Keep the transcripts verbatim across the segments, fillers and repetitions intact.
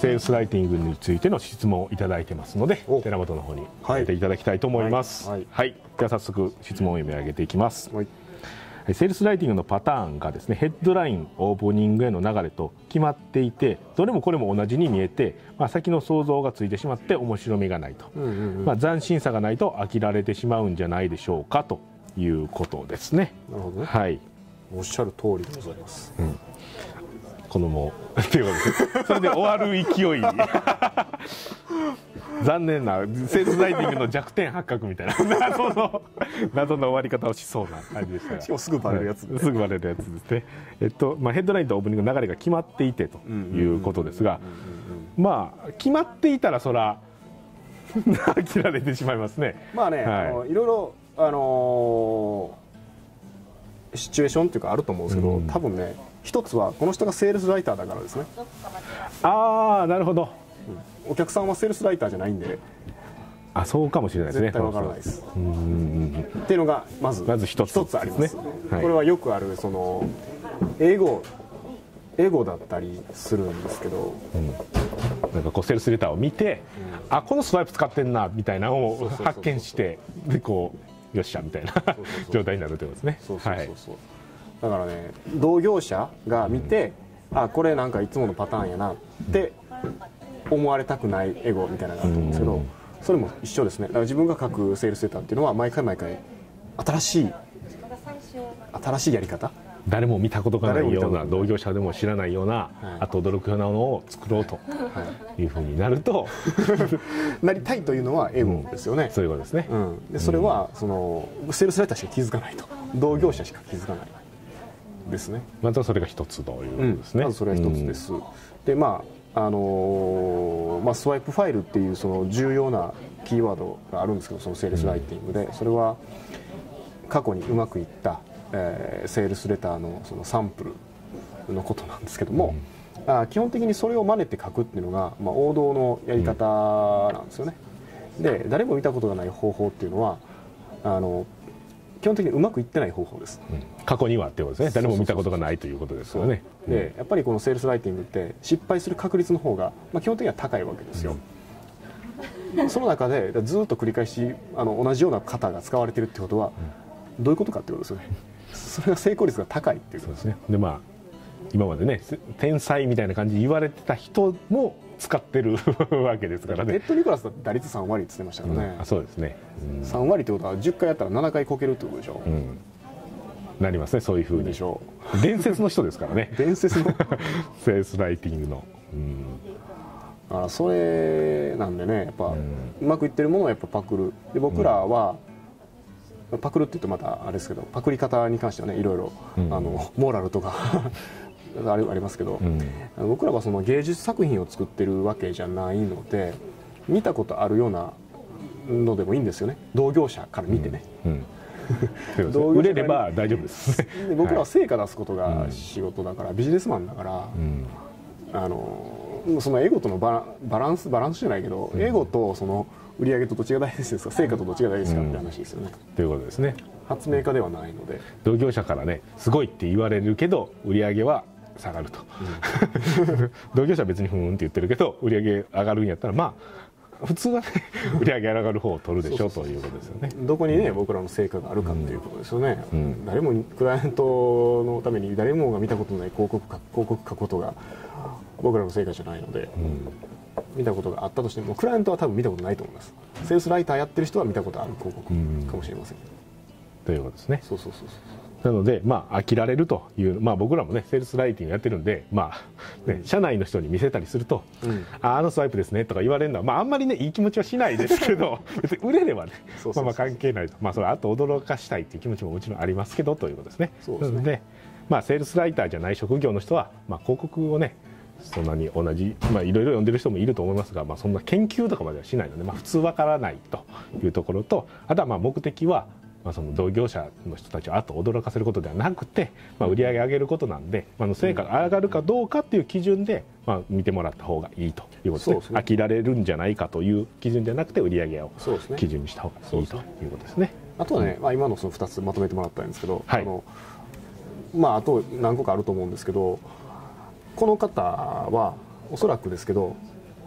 セールスライティングについての質問をいただいてますので、寺本の方に答えていただきたいと思います。はい、はいはい、では早速質問を読み上げていきます。はい、セールスライティングのパターンがですね、ヘッドライン、オープニングへの流れと決まっていて、どれもこれも同じに見えて、まあ、先の想像がついてしまって面白みがないと、うんうんうん、まあ、斬新さがないと飽きられてしまうんじゃないでしょうかということですね。 なるほどね。 はい、 おっしゃる通りでございます。うん、 このもうっていうことです。それで終わる勢い残念なセールスライティングの弱点発覚みたいな謎の謎の終わり方をしそうな感じでしたが、 しかもすぐバレるやつ、ね、 すぐバレるやつですね。えっとまあ、ヘッドラインとオープニングの流れが決まっていてということですが、まあ決まっていたらそら飽きられてしまいますね。 まあね、はい、あのいろいろあのー、シチュエーションっていうかあると思うんですけど、うん、多分ね一つはこの人がセールスライターだからですね。 ああ、なるほど。 うん、お客さんはセールスライターじゃないんで、 あ、そうかもしれないですね。 絶対わからないです。うんうんうん、っていうのがまずまず一つ一つあります。はい、これはよくあるその英語英語だったりするんですけど、うん、 なんかこうセールスレターを見て、うん、あ、このスワイプ使ってんなみたいなのを発見してでこうよっしゃみたいな状態になるということですね。 そうそうそうそう、はい、だからね、同業者が見て、うん、あ、これなんかいつものパターンやなって思われたくないエゴみたいなのがあると思うんですけど、うん、それも一緒ですね。だから自分が書くセールスレターっていうのは毎回毎回新しい新しいやり方、 誰も見たことがないような、同業者でも知らないような、はい、あと驚くようなものを作ろうというふうになると、はい、 なりたいというのはエゴですよね。 うん、そういうことですね。 うん、でそれはそのセールスライターしか気づかないと、同業者しか気づかないですね。 まずはそれが一つということですね。 うん、まずそれは一つです。うん、でまああのーまあ、スワイプファイルっていうその重要なキーワードがあるんですけど、そのセールスライティングで、それは過去にうまくいった、えー、セールスレターのそのサンプルのことなんですけども、うん、あ基本的にそれを真似て書くっていうのが、まあ、王道のやり方なんですよね。で誰も見たことがない方法っていうのはあの基本的にうまくいってない方法です。 うん、過去にはってことですね。誰も見たことがないということですよね。 でやっぱりこのセールスライティングって失敗する確率の方が、まあ、基本的には高いわけですよ。うん、その中でずっと繰り返しあの同じような型が使われてるってことは、うん、どういうことかってことですよね。それが成功率が高いっていうことですね。 でまあ今までね天才みたいな感じで言われてた人も使ってるわけですからね。 ネットニコラスだって打率さん割って言ってましたからね。 うん、あ、そうですね。 うん、さん割ってことはじゅっかいやったらななかいこけるってことでしょ。うん、 なりますね、そういうふうに。 でしょう。伝説の人ですからね。 伝説のセールスライティングの。うん、 あそれなんでね、やっぱ、うん、うまくいってるものをやっぱパクる。で僕らは、うん、パクるって言うとまたあれですけど、パクり方に関してはねいろいろ、うん、あのモーラルとかありますけど、うん、僕らはその芸術作品を作ってるわけじゃないので、見たことあるようなのでもいいんですよね。同業者から見てね。うんうん、売れれば大丈夫です。 で僕らは成果出すことが仕事だから、はい、ビジネスマンだから、うん、あのそのエゴとのバランスバランスじゃないけど、うん、エゴとその売上とどっちが大事ですか、成果とどっちが大事ですかって話ですよね。 ということですね。 発明家ではないので、 同業者からねすごいって言われるけど売上は下がると、うん、同業者は別にふーんって言ってるけど売り上げ上がるんやったら、まあ普通はね売り上げ上がる方を取るでしょうということですよね。 どこにね、うん、僕らの成果があるかっていうことですよね。うん、誰もクライアントのために誰もが見たことのない広告か広告書くことが僕らの成果じゃないので、うん、見たことがあったとしてもクライアントは多分見たことないと思います。セールスライターやってる人は見たことある広告かもしれません、うん、 ということですね。 そうそうそうそう。 なので、まあ、飽きられるという、まあ、僕らもねセールスライティングやってるんで、まあね、うん、社内の人に見せたりすると、うん、あ, あのスワイプですねとか言われるのは、まあ、あんまりねいい気持ちはしないですけど別に売れればねまあまあ関係ないと、まあ、それあと驚かしたいっていう気持ちももちろんありますけどということですね。そうですね。なので、まあ、セールスライターじゃない職業の人は、まあ、広告をねそんなに同じ、まあ、いろいろ読んでる人もいると思いますが、まあ、そんな研究とかまではしないので、まあ、普通わからないというところと、あとはまあ目的はまあその同業者の人たちをあと驚かせることではなくて、まあ、売り上げ上げることなんで、まあ、の成果が上がるかどうかっていう基準で、まあ、見てもらった方がいいということで、飽きられるんじゃないかという基準じゃなくて売り上げを基準にした方がいいということですね。 あとはね、まあ、今のそのふたつまとめてもらったんですけど、はい、あのまあ、あと何個かあると思うんですけど、この方はおそらくですけど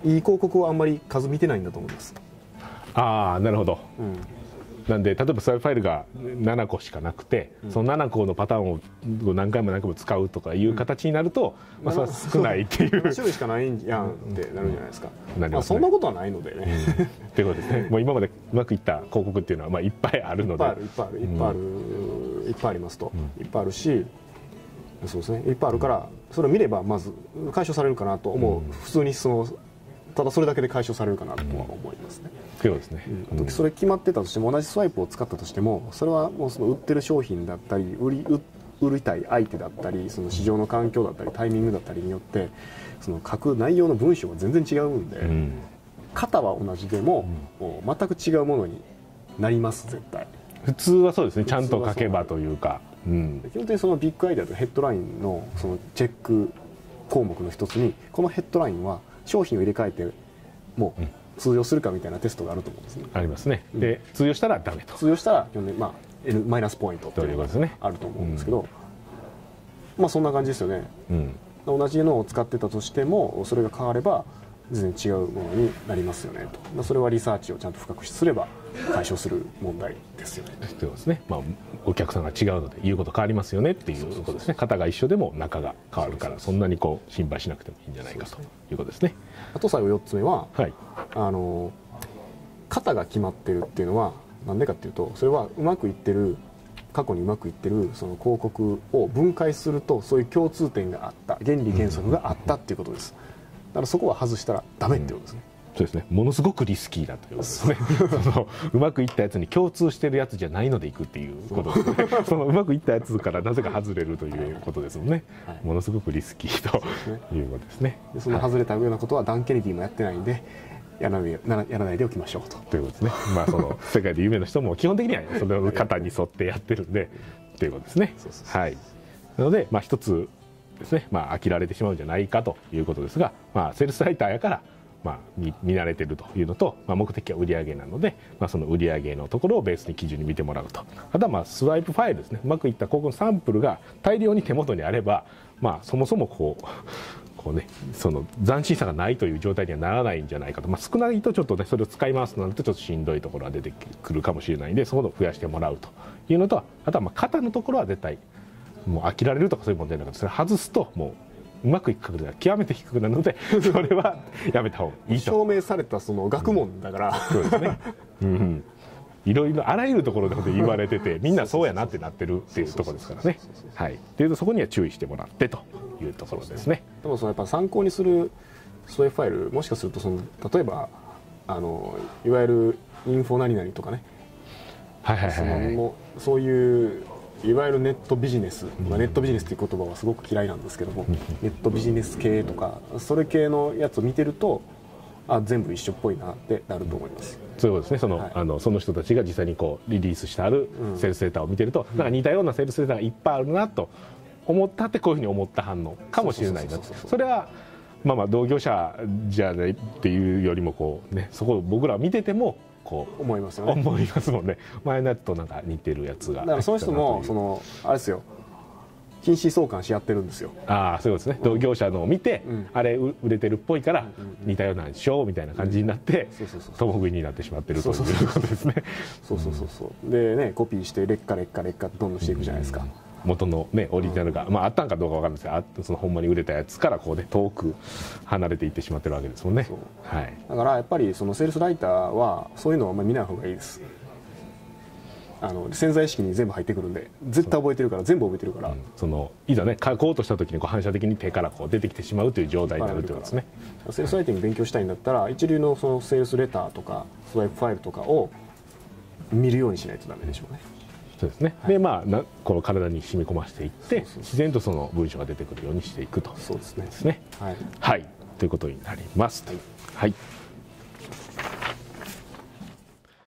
いい広告はあんまり数見てないんだと思います。 ああなるほど、 うん、 なんで例えばスワイプファイルがななこしかなくて、うん、そのななこのパターンを何回も何回も使うとかいう形になると、うん、まあ、それは少ないっていう種類しかないんやんってなるじゃないですか、うん、まあ、そんなことはないのでね、 うん、っていうことですね。もう今までうまくいった広告っていうのはまあいっぱいあるので、 いっぱいあるいっぱいあるいっぱいある、うん、いっぱいありますと、うん、いっぱいあるし、そうですね、いっぱいあるからそれを見ればまず解消されるかなと思う、うん、普通にそのただそれだけで解消されるかなとは思いますね。 そうですね、 うん、それ決まってたとしても同じスワイプを使ったとしてもそれはもうその売ってる商品だったり売り売りたい相手だったりその市場の環境だったりタイミングだったりによってその書く内容の文章が全然違うんで、うん、型は同じでも、うん、もう全く違うものになります絶対。 普通はそうですね、ちゃんと書けばというか、うん、 基本的にそのビッグアイデアとヘッドラインのそのチェック項目の一つにこのヘッドラインは商品を入れ替えてもう通用するかみたいなテストがあると思うんですね。 ありますね。で、うん、通用したらダメと。 通用したら基本的にまあ N マイナスポイントっていうのがあると思うんですけど、うん、まあそんな感じですよね。うん、同じのを使ってたとしてもそれが変われば全然違うものになりますよねと。まあ、それはリサーチをちゃんと深くすれば解消する問題ですよね。 そうですね。まあお客さんが違うので言うこと変わりますよねっていうことですね。型が一緒でも中が変わるからそんなにこう心配しなくてもいいんじゃないかということですね。 あと最後よっつめは、 はい、 あの型が決まってるっていうのはなんでかっていうとそれはうまくいってる過去にうまくいってるその広告を分解するとそういう共通点があった原理原則があったっていうことです。だからそこは外したらダメってことですね。 うん、そうですね。ものすごくリスキーだということですね。そのうまくいったやつに共通してるやつじゃないのでいくっていうことですね。そのうまくいったやつからなぜか外れるということですもんね。はい、ものすごくリスキーということですね。 でその外れたようなことはダン・ケネディもやってないんでやらないやらないでおきましょうと。 ということですね。まあその世界で有名な人も基本的にはその型に沿ってやってるんでということですね。はい。なのでまあ一つですね、まあ飽きられてしまうんじゃないかということですが、まあセールスライターやからまあ見、見慣れているというのと、まあ、目的は売上なので、まあ、その売上のところをベースに基準に見てもらうと。あとはまあスワイプファイルですね。うまくいった広告のサンプルが大量に手元にあれば、まあそもそもこう。こうね、その斬新さがないという状態にはならないんじゃないかと、まあ、少ないとちょっとねそれを使い回すとなるとちょっとしんどいところが出てくるかもしれないんでそこを増やしてもらうというのとあとはまあ型のところは絶対もう飽きられるとかそういう問題なくてそれ外すともううまくいく確率が極めて低くなるのでそれはやめた方がいいと。 証明されたその学問だから、 うん、そうですね、うん、いろいろあらゆるところで言われててみんなそうやなってなってるっていうところですからね。はい。っていうとそこには注意してもらってというところですね。 でもそのやっぱ参考にするスワイプファイルもしかするとその例えばあのいわゆるインフォ何々とかね、 はいはいはいはい、 そのそういういわゆるネットビジネス、まあ、ネットビジネスという言葉はすごく嫌いなんですけども、ネットビジネス系とかそれ系のやつを見てるとあ全部一緒っぽいなってなると思います。 そういうことですね。その、はい、あのその人たちが実際にこうリリースしてあるセールスデータを見てると、うん、なんか似たようなセールスデータがいっぱいあるなと思ったってこういうふうに思った反応かもしれないなと。それはまあまあ同業者じゃないっていうよりもこうねそこを僕ら見ててもこう思いますよね。 思いますもんね。前のやつとなんか似てるやつが。 だからその人もそのあれですよ。品質相関し合ってるんですよ。 ああそういうことですね。同業者のを見て、うん、あれ売れてるっぽいから似たようなんでしょうみたいな感じになって共食いになってしまってるということですね。 そうそうそうそうでねコピーして劣化劣化劣化どんどんしていくじゃないですか。うん元の、ね、オリジナルが、まあ、あったんかどうか分かるんですけどあそのほんまに売れたやつからこう、ね、遠く離れていってしまってるわけですもんね。はい、 だからやっぱりそのセールスライターはそういうのはあんまり見ない方がいいです。あの潜在意識に全部入ってくるんで絶対覚えてるから全部覚えてるから、うん、 そのいざね書こうとした時にこう反射的に手からこう出てきてしまうという状態になるということですね。 セールスライティング勉強したいんだったら一流のそのセールスレターとかスワイプファイルとかを見るようにしないとダメでしょうね。 そうですね。はい、でまあなこの体に染み込ませていって自然とその文章が出てくるようにしていくと。 そうですね。 ですね。はい、はい、ということになります。はい、はい